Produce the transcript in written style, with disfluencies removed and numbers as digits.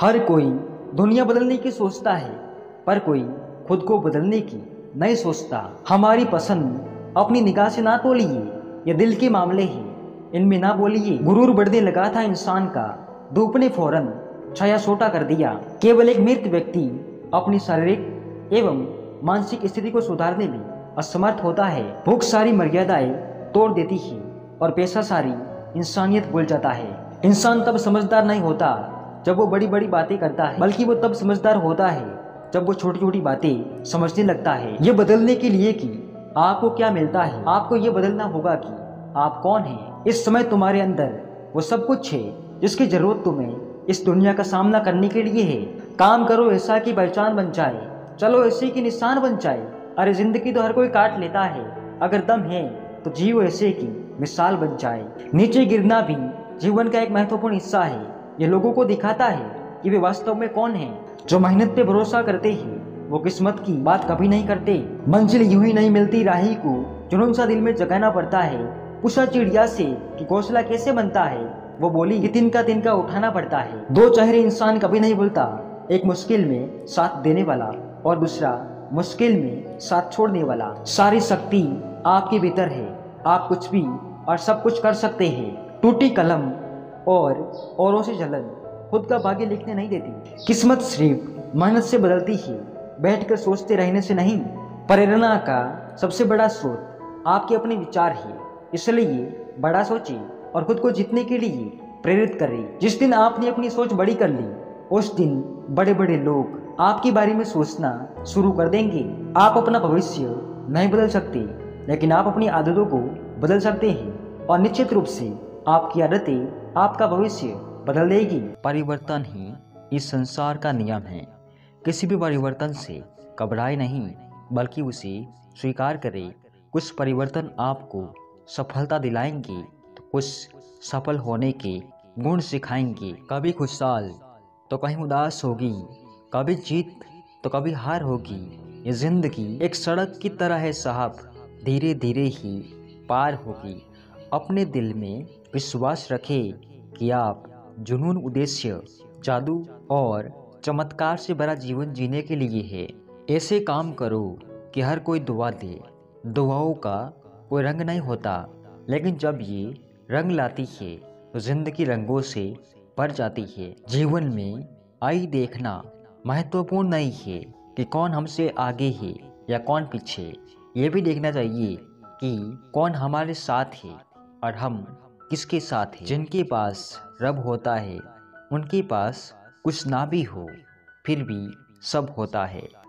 हर कोई दुनिया बदलने की सोचता है, पर कोई खुद को बदलने की नहीं सोचता। हमारी पसंद अपनी निगाह से ना तोलिए, ये दिल के मामले हैं, इनमें ना बोलिए। गुरूर बढ़ने लगा था इंसान का, धूप ने फौरन छाया छोटा कर दिया। केवल एक मृत व्यक्ति अपनी शारीरिक एवं मानसिक स्थिति को सुधारने में असमर्थ होता है। भूख सारी मर्यादाएं तोड़ देती है और पैसा सारी इंसानियत भूल जाता है। इंसान तब समझदार नहीं होता जब वो बड़ी बड़ी बातें करता है, बल्कि वो तब समझदार होता है जब वो छोटी छोटी बातें समझने लगता है। ये बदलने के लिए कि आपको क्या मिलता है, आपको ये बदलना होगा कि आप कौन हैं। इस समय तुम्हारे अंदर वो सब कुछ है जिसकी जरूरत तुम्हें इस दुनिया का सामना करने के लिए है। काम करो ऐसा कि पहचान बन जाए, चलो ऐसे कि निशान बन जाए। अरे जिंदगी तो हर कोई काट लेता है, अगर दम है तो जियो ऐसे की मिसाल बन जाए। नीचे गिरना भी जीवन का एक महत्वपूर्ण हिस्सा है। ये लोगों को दिखाता है कि वे वास्तव में कौन हैं। जो मेहनत पे भरोसा करते हैं वो किस्मत की बात कभी नहीं करते। मंजिल यूं ही नहीं मिलती, राही को जुनून सा दिल में जगाना पड़ता है। पूछा चिड़िया से कि घोंसला कैसे बनता है, वो बोली कि तिनका तिनका उठाना पड़ता है। दो चेहरे इंसान कभी नहीं भूलता, एक मुश्किल में साथ देने वाला और दूसरा मुश्किल में साथ छोड़ने वाला। सारी शक्ति आपके भीतर है, आप कुछ भी और सब कुछ कर सकते हैं। टूटी कलम और औरों से जलन खुद का भाग्य लिखने नहीं देती। किस्मत सिर्फ मेहनत से बदलती है, बैठकर सोचते रहने से नहीं। प्रेरणा का सबसे बड़ा स्रोत आपके अपने विचार है, इसलिए बड़ा सोचिए और खुद को जीतने के लिए प्रेरित करें। जिस दिन आपने अपनी सोच बड़ी कर ली, उस दिन बड़े बड़े लोग आपके बारे में सोचना शुरू कर देंगे। आप अपना भविष्य नहीं बदल सकते, लेकिन आप अपनी आदतों को बदल सकते हैं, और निश्चित रूप से आपकी आदतें आपका भविष्य बदल देगी। परिवर्तन ही इस संसार का नियम है। किसी भी परिवर्तन से घबराए नहीं, बल्कि उसे स्वीकार करें। कुछ परिवर्तन आपको सफलता दिलाएंगे तो कुछ सफल होने के गुण सिखाएंगे। कभी खुशहाल तो कहीं उदास होगी, कभी जीत तो कभी हार होगी। ये जिंदगी एक सड़क की तरह है साहब, धीरे धीरे ही पार होगी। अपने दिल में विश्वास रखें कि आप जुनून, उद्देश्य, जादू और चमत्कार से भरा जीवन जीने के लिए है। ऐसे काम करो कि हर कोई दुआ दे। दुआओं का कोई रंग नहीं होता, लेकिन जब ये रंग लाती है तो जिंदगी रंगों से भर जाती है। जीवन में आई देखना महत्वपूर्ण नहीं है कि कौन हमसे आगे है या कौन पीछे। ये भी देखना चाहिए कि कौन हमारे साथ है और हम किसके साथ हैं। जिनके पास रब होता है, उनके पास कुछ ना भी हो, फिर भी सब होता है।